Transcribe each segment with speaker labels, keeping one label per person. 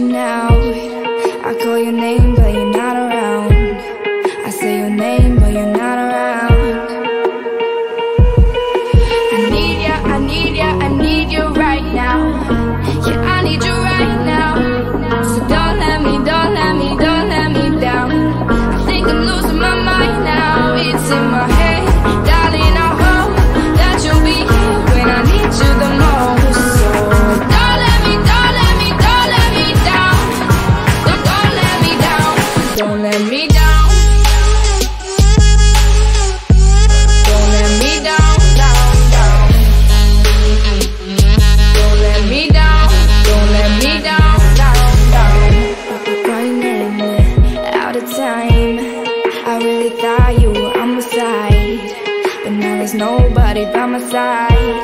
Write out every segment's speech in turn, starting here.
Speaker 1: now. I call your name, but you're not around. I say your name, but you're not around. I need ya, I need ya, I need you right now. Yeah, I need you right now. So don't let me, don't let me, don't let me down. I think I'm losing my mind now. It's in my head, darling, I hope that you'll be here when I need you the most. So don't let me, don't let me, don't let me down. Don't let me down. Don't let me down. Don't let me down, down, down. Don't let me down. Don't let me down, down, down. Running out of time. I really thought you were on my side, but now there's nobody by my side.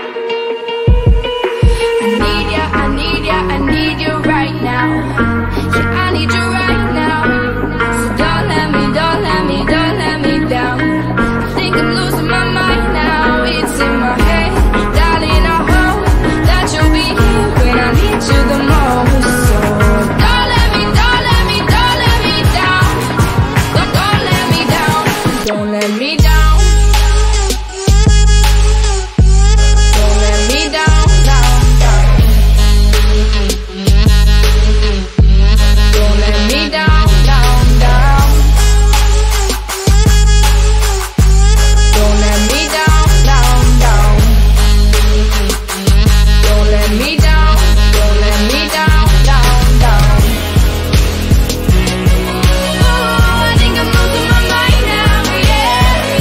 Speaker 1: I need ya, I need ya, I need you right now. Yeah, I need you right now. So don't let me, don't let me, don't let me down. I think I'm losing my mind now. It's in my head, darling, I hope that you'll be here when I need you the most. So don't let me, don't let me, don't let me down. Don't let me down. Don't let me down. Don't let me down, down, down. Don't let me down, down, down. Don't let me down, down, down. Don't let me down, don't let me down, down, down. Oh, I think I'm losing my mind now, yeah.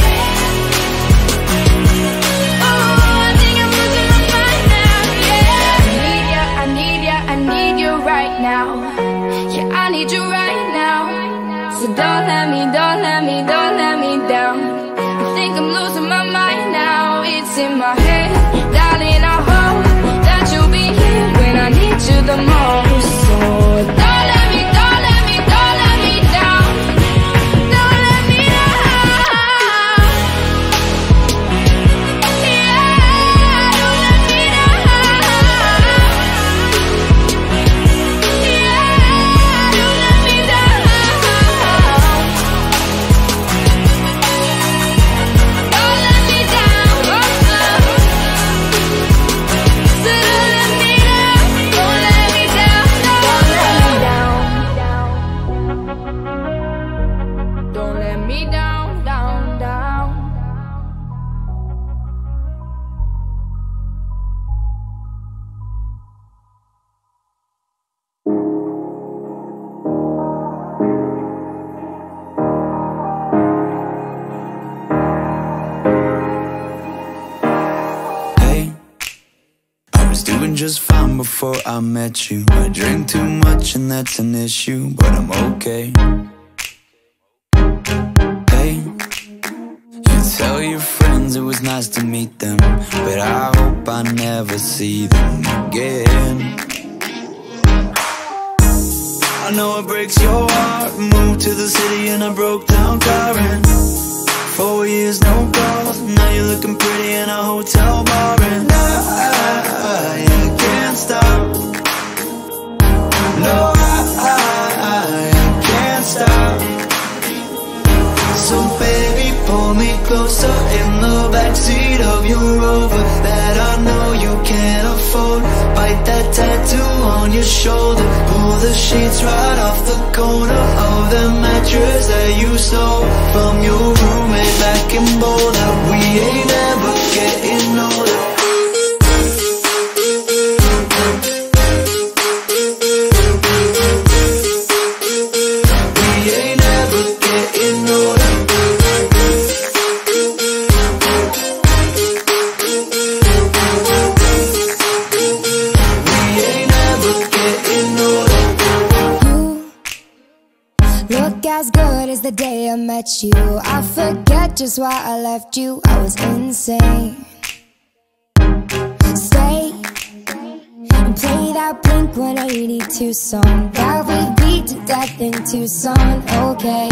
Speaker 1: Oh, I think I'm losing my mind now, yeah. I need ya, I need ya, I need you right now. Yeah, I need you right now. So don't let me, don't let me, don't let me down. I think I'm losing my mind now. It's in my head, darling, I hope that you'll be here when I need you the most. So don't let me, don't let me, don't let me down. Don't let me down. Yeah, don't let me down. Yeah, don't let me down. Don't let me down. So don't let me down. Don't let me down. Don't let me down. Don't let me down, down, down.
Speaker 2: Hey, I was doing just fine before I met you. I drink too much and that's an issue, but I'm okay. Hey, you tell your friends it was nice to meet them, but I hope I never see them again. I know it breaks your heart. Moved to the city and I broke down crying. 4 years, no calls. Now you're looking pretty in a hotel bar, and I can't stop. No, I can't stop. So baby, pull me closer in the backseat of your Rover that I know you can't afford. Bite that tattoo on your shoulder. Pull the sheets right off the corner of the mattress that you stole from your roommate back in Boulder. We ain't ever getting older. We ain't ever getting older. We ain't ever getting older.
Speaker 1: You look as good as the day I met you. I forget just why I left you. I was insane. Stay and play that Blink-182 song that we beat to death in Tucson. Okay,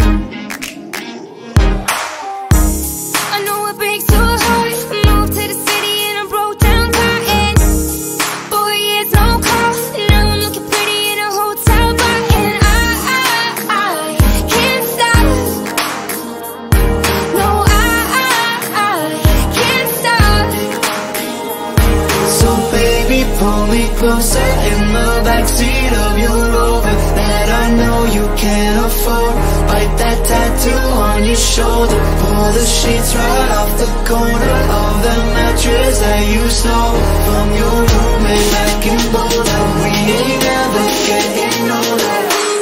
Speaker 1: I know it breaks your heart. Moved to the city and I broke down crying. 4 years, no call. Now I'm looking pretty in a hotel.
Speaker 2: afford. Bite that tattoo on your shoulder. Pull the sheets right off the corner of the mattress that you stole from your roommate back in Boulder. We ain't never getting older.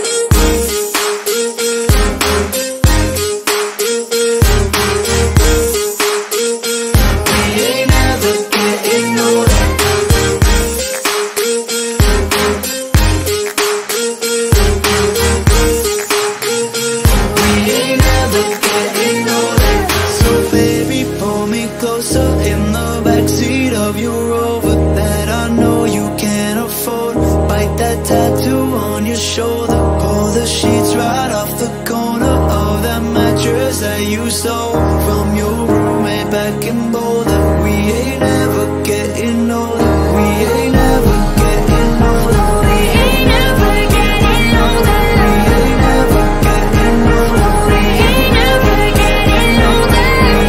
Speaker 2: You stole from your roommate back in Boulder. We ain't never getting older. We ain't never getting older. We ain't never getting older. We ain't never getting older. We ain't never getting older.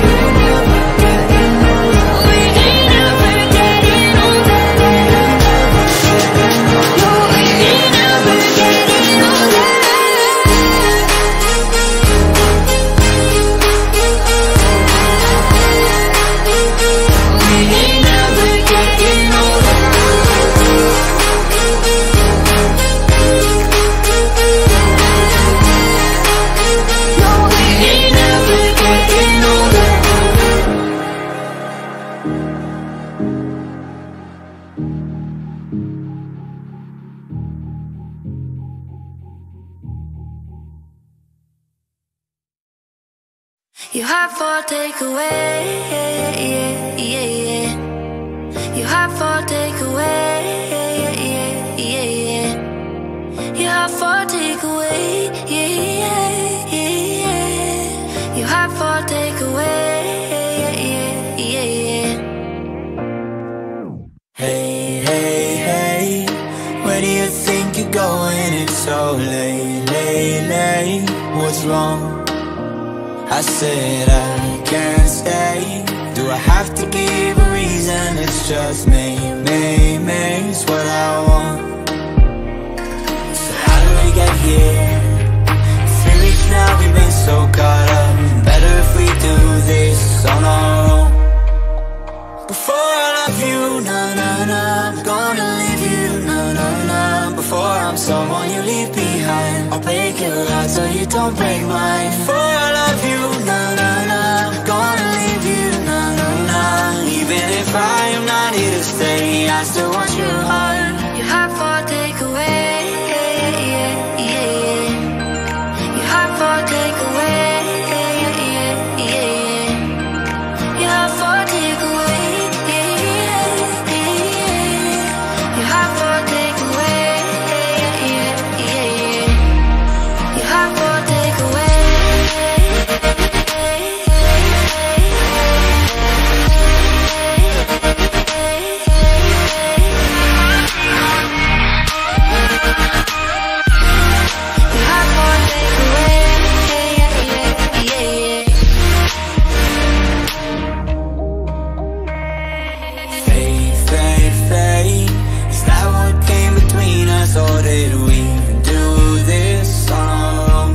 Speaker 2: We ain't never getting older. We ain't never getting older.
Speaker 1: You have for takeaway, yeah, yeah, yeah, yeah. You have for takeaway, yeah, yeah, yeah, yeah. You have for takeaway, yeah, yeah, yeah, yeah. You have for takeaway, yeah, yeah, yeah, yeah.
Speaker 2: Hey, hey, hey, where do you think you're going? It's so late, late, late. What's wrong? I said I can't stay. Do I have to give a reason? It's just me, it's what I want. So how do we get here? 3 weeks now, we've been so caught up. Better if we do this on our own. Before I love you, nah, nah, nah, I'm gonna leave you, nah, nah, nah. Before I'm someone you leave behind, I'll break your heart so you don't break mine. Before I love you, nah, nah, nah, I'm gonna leave you, nah, nah, nah. Even if I am not here to stay, I still want your heart.
Speaker 1: You have for takeaway, yeah, yeah, yeah, yeah. You have for takeaway, yeah, yeah, yeah, yeah. You have for takeaway, yeah, yeah, yeah, yeah. You have for takeaway, yeah, yeah, yeah, yeah. You have for takeaway.
Speaker 2: Or did we do this on our own?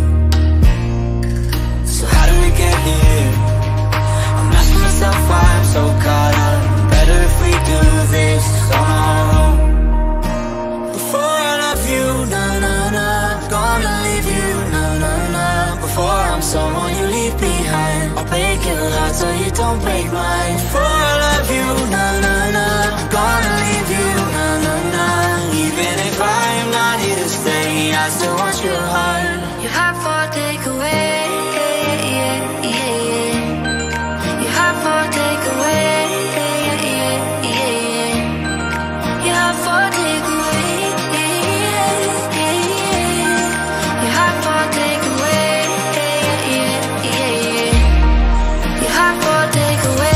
Speaker 2: So how do we get here? I'm asking myself why I'm so caught up. Better if we do this on our own. Before I love you, nah, nah, nah, I'm gonna leave you, nah, nah, nah. Before I'm someone you leave behind, I'll break your heart so you don't break mine. Before I love you, nah, nah, nah, I'm gonna leave you, nah, nah, nah. Even if I am not here to stay, I still want your heart.
Speaker 1: You have for takeaway, yeah, yeah, yeah, yeah. You have for takeaway, yeah, yeah, yeah, yeah. You have for takeaway, yeah, yeah, yeah, yeah. You have for takeaway, yeah, yeah, yeah, yeah. You have for takeaway.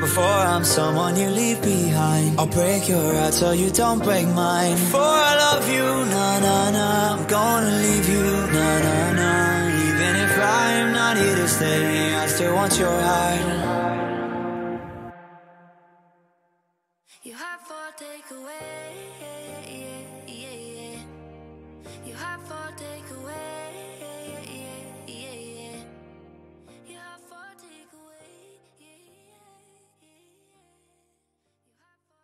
Speaker 2: Before I'm someone you leave behind, I'll break your heart so you don't break mine. Before I love you, nah, nah, nah, I'm gonna leave you, nah, nah, nah. Even if I'm not here to stay, I still want your heart.
Speaker 1: You have for takeaway, yeah, yeah, yeah, yeah. You have for takeaway, yeah, yeah, yeah, yeah. You have for takeaway, yeah, yeah, yeah, yeah. You have for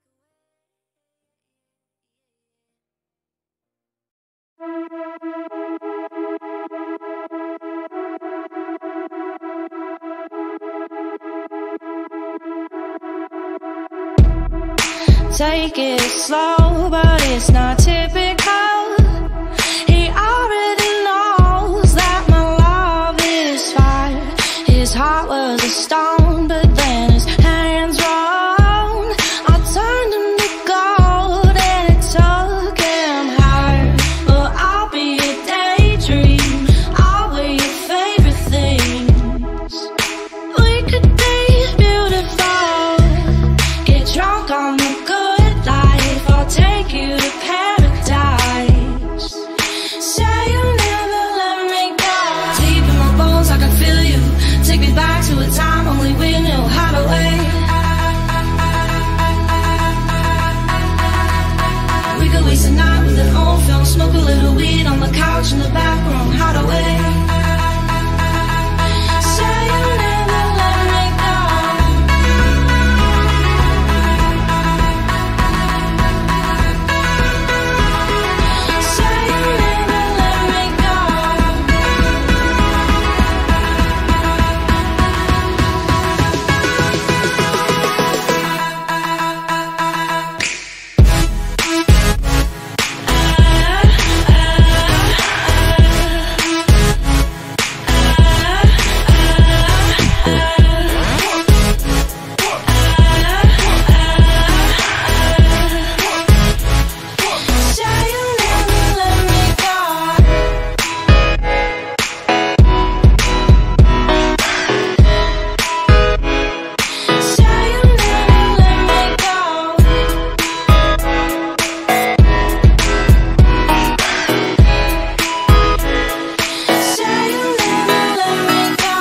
Speaker 1: Take it slow, but it's not typical. He already knows that my love is fire. His heart was a stone, but then his hands rolled. I turned him to gold and it took him higher. But I'll be a daydream, I'll wear your favorite things. We could be beautiful, get drunk on the good life. I'll take you to paradise. Say you'll never let me go. Deep in my bones I can feel you. Take me back to a time only we knew how to wait. We could waste a night with an old film, smoke a little weed on the couch in the back room, how to wait. Say you'll never let me go. Say you'll never let me go. Say you'll never let me go. Say you'll never let me go. Say you'll never let me go.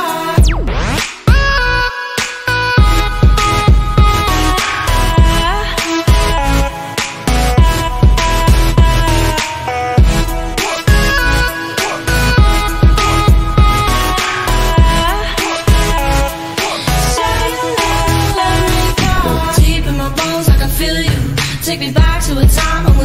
Speaker 1: Say you'll never let me go. Deep in my bones I can feel you. Take me back to a time when